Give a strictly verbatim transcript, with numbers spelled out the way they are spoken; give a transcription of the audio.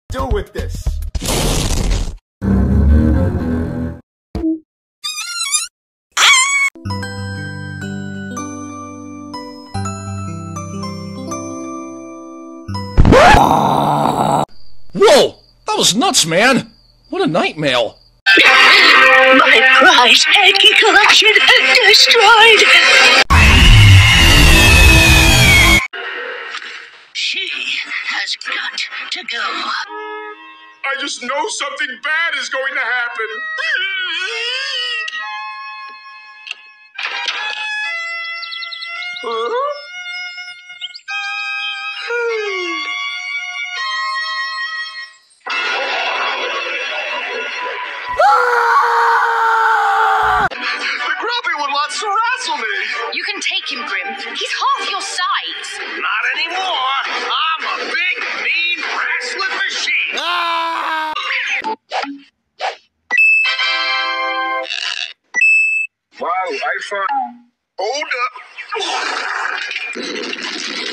do with this? Whoa! That was nuts, man! What a nightmare! My prize hanky collection destroyed! She has got to go. I just know something bad is going to happen. Huh? The grumpy one wants to wrestle me. You can take him, Grim. He's half your size. Not anymore. I'm a big, mean, wrestling machine. Ah! Wow, I found. Hold up.